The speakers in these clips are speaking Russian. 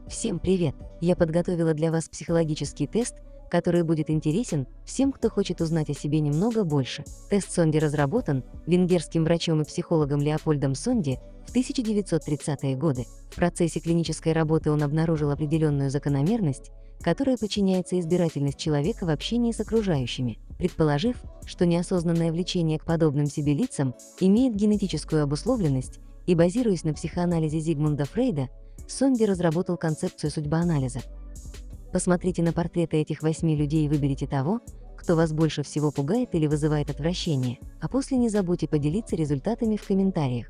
Всем привет! Я подготовила для вас психологический тест, который будет интересен всем, кто хочет узнать о себе немного больше. Тест Сонди разработан венгерским врачом и психологом Леопольдом Сонди в 1930-е годы. В процессе клинической работы он обнаружил определенную закономерность, которая подчиняется избирательность человека в общении с окружающими, предположив, что неосознанное влечение к подобным себе лицам имеет генетическую обусловленность, и, базируясь на психоанализе Зигмунда Фрейда, Сонди разработал концепцию судьбоанализа. Посмотрите на портреты этих 8 людей и выберите того, кто вас больше всего пугает или вызывает отвращение, а после не забудьте поделиться результатами в комментариях.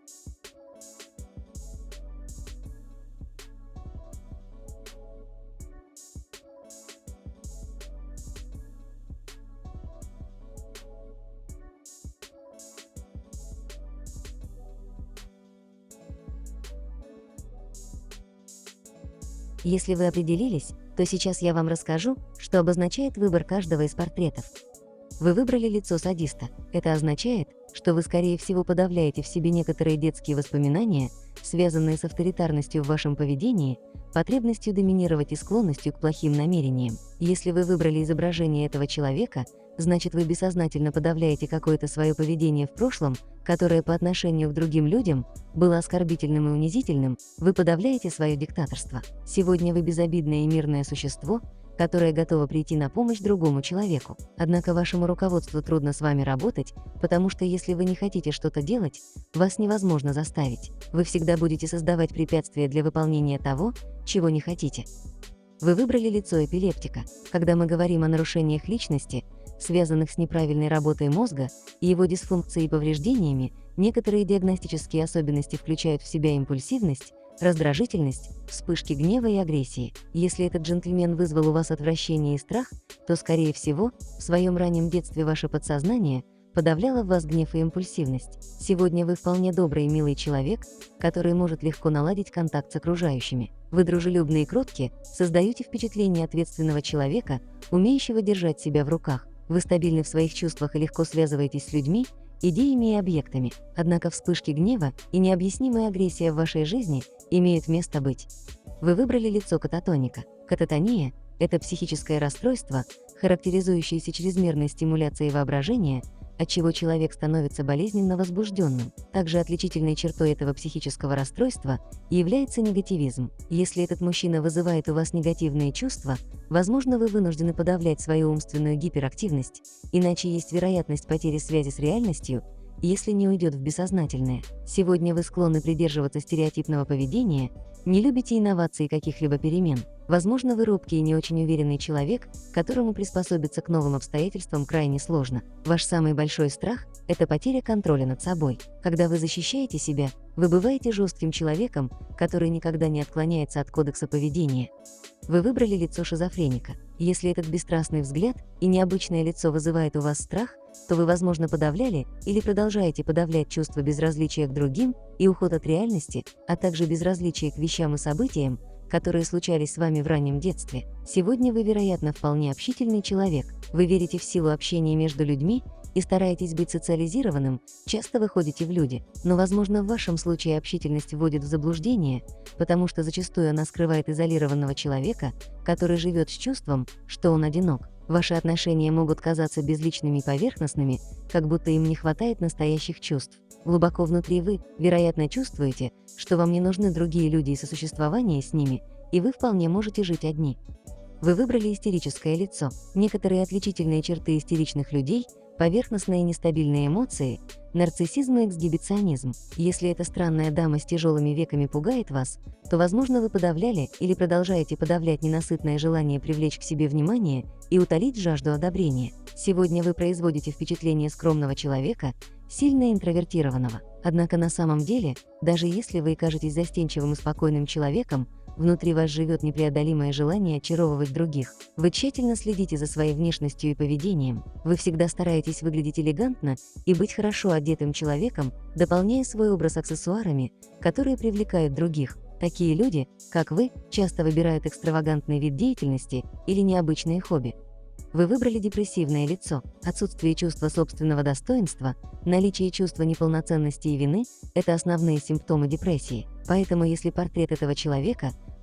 Если вы определились, то сейчас я вам расскажу, что обозначает выбор каждого из портретов. Вы выбрали лицо садиста. Это означает, что вы, скорее всего, подавляете в себе некоторые детские воспоминания, связанные с авторитарностью в вашем поведении, потребностью доминировать и склонностью к плохим намерениям. Если вы выбрали изображение этого человека, значит, вы бессознательно подавляете какое-то свое поведение в прошлом, которое по отношению к другим людям было оскорбительным и унизительным, вы подавляете свое диктаторство. Сегодня вы безобидное и мирное существо, которое готово прийти на помощь другому человеку. Однако вашему руководству трудно с вами работать, потому что если вы не хотите что-то делать, вас невозможно заставить. Вы всегда будете создавать препятствия для выполнения того, чего не хотите. Вы выбрали лицо эпилептика. Когда мы говорим о нарушениях личности, связанных с неправильной работой мозга и его дисфункцией и повреждениями, некоторые диагностические особенности включают в себя импульсивность, раздражительность, вспышки гнева и агрессии. Если этот джентльмен вызвал у вас отвращение и страх, то, скорее всего, в своем раннем детстве ваше подсознание подавляло в вас гнев и импульсивность. Сегодня вы вполне добрый и милый человек, который может легко наладить контакт с окружающими. Вы дружелюбны и кротки, создаете впечатление ответственного человека, умеющего держать себя в руках. Вы стабильны в своих чувствах и легко связываетесь с людьми, идеями и объектами. Однако вспышки гнева и необъяснимая агрессия в вашей жизни имеют место быть. Вы выбрали лицо кататоника. Кататония – это психическое расстройство, характеризующееся чрезмерной стимуляцией воображения, отчего человек становится болезненно возбужденным. Также отличительной чертой этого психического расстройства является негативизм. Если этот мужчина вызывает у вас негативные чувства, возможно, вы вынуждены подавлять свою умственную гиперактивность, иначе есть вероятность потери связи с реальностью, если не уйдет в бессознательное. Сегодня вы склонны придерживаться стереотипного поведения, не любите инноваций и каких-либо перемен. Возможно, вы робкий и не очень уверенный человек, которому приспособиться к новым обстоятельствам крайне сложно. Ваш самый большой страх – это потеря контроля над собой. Когда вы защищаете себя, вы бываете жестким человеком, который никогда не отклоняется от кодекса поведения. Вы выбрали лицо шизофреника. Если этот бесстрастный взгляд и необычное лицо вызывает у вас страх, то вы, возможно, подавляли или продолжаете подавлять чувство безразличия к другим и уход от реальности, а также безразличие к вещам и событиям, которые случались с вами в раннем детстве. Сегодня вы, вероятно, вполне общительный человек. Вы верите в силу общения между людьми и стараетесь быть социализированным, часто выходите в люди. Но, возможно, в вашем случае общительность вводит в заблуждение, потому что зачастую она скрывает изолированного человека, который живет с чувством, что он одинок. Ваши отношения могут казаться безличными и поверхностными, как будто им не хватает настоящих чувств. Глубоко внутри вы, вероятно, чувствуете, что вам не нужны другие люди и сосуществование с ними, и вы вполне можете жить одни. Вы выбрали истерическое лицо. Некоторые отличительные черты истеричных людей – поверхностные и нестабильные эмоции, нарциссизм и эксгибиционизм. Если эта странная дама с тяжелыми веками пугает вас, то, возможно, вы подавляли или продолжаете подавлять ненасытное желание привлечь к себе внимание и утолить жажду одобрения. Сегодня вы производите впечатление скромного человека, сильно интровертированного. Однако на самом деле, даже если вы кажетесь застенчивым и спокойным человеком, внутри вас живет непреодолимое желание очаровывать других. Вы тщательно следите за своей внешностью и поведением. Вы всегда стараетесь выглядеть элегантно и быть хорошо одетым человеком, дополняя свой образ аксессуарами, которые привлекают других. Такие люди, как вы, часто выбирают экстравагантный вид деятельности или необычные хобби. Вы выбрали депрессивное лицо. Отсутствие чувства собственного достоинства, наличие чувства неполноценности и вины – это основные симптомы депрессии. Поэтому, если портрет этого человека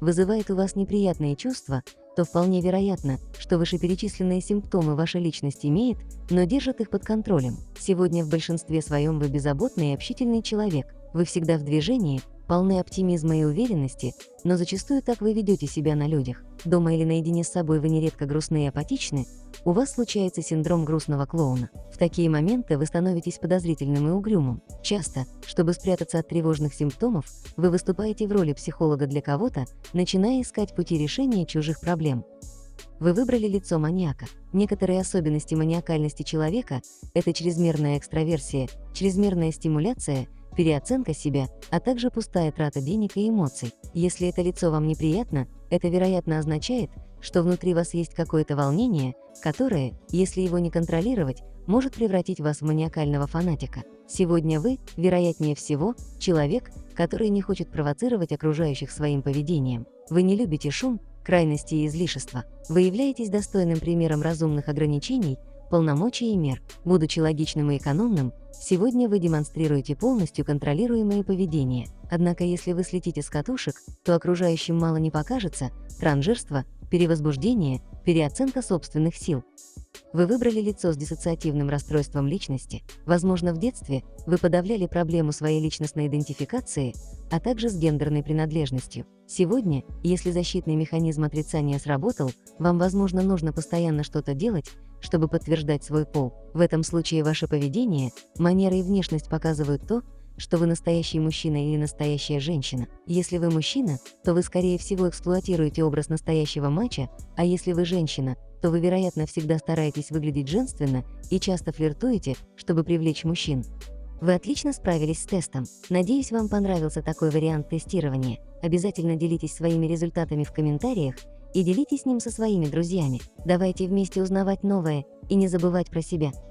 вызывает у вас неприятные чувства, то вполне вероятно, что вышеперечисленные симптомы ваша личность имеет, но держит их под контролем. Сегодня в большинстве своем вы беззаботный и общительный человек. Вы всегда в движении, полны оптимизма и уверенности, но зачастую так вы ведете себя на людях. Дома или наедине с собой вы нередко грустны и апатичны, у вас случается синдром грустного клоуна. В такие моменты вы становитесь подозрительным и угрюмым. Часто, чтобы спрятаться от тревожных симптомов, вы выступаете в роли психолога для кого-то, начиная искать пути решения чужих проблем. Вы выбрали лицо маньяка. Некоторые особенности маниакальности человека – это чрезмерная экстраверсия, чрезмерная стимуляция, переоценка себя, а также пустая трата денег и эмоций. Если это лицо вам неприятно, это, вероятно, означает, что внутри вас есть какое-то волнение, которое, если его не контролировать, может превратить вас в маниакального фанатика. Сегодня вы, вероятнее всего, человек, который не хочет провоцировать окружающих своим поведением. Вы не любите шум, крайности и излишества. Вы являетесь достойным примером разумных ограничений, полномочий и мер. Будучи логичным и экономным, сегодня вы демонстрируете полностью контролируемое поведение. Однако если вы слетите с катушек, то окружающим мало не покажется транжирство, перевозбуждение, переоценка собственных сил. Вы выбрали лицо с диссоциативным расстройством личности. Возможно, в детстве вы подавляли проблему своей личностной идентификации, а также с гендерной принадлежностью. Сегодня, если защитный механизм отрицания сработал, вам, возможно, нужно постоянно что-то делать, чтобы подтверждать свой пол. В этом случае ваше поведение, манеры и внешность показывают то, что вы настоящий мужчина или настоящая женщина. Если вы мужчина, то вы, скорее всего, эксплуатируете образ настоящего мачо, а если вы женщина, то вы, вероятно, всегда стараетесь выглядеть женственно и часто флиртуете, чтобы привлечь мужчин. Вы отлично справились с тестом. Надеюсь, вам понравился такой вариант тестирования. Обязательно делитесь своими результатами в комментариях и делитесь с ним со своими друзьями. Давайте вместе узнавать новое и не забывать про себя.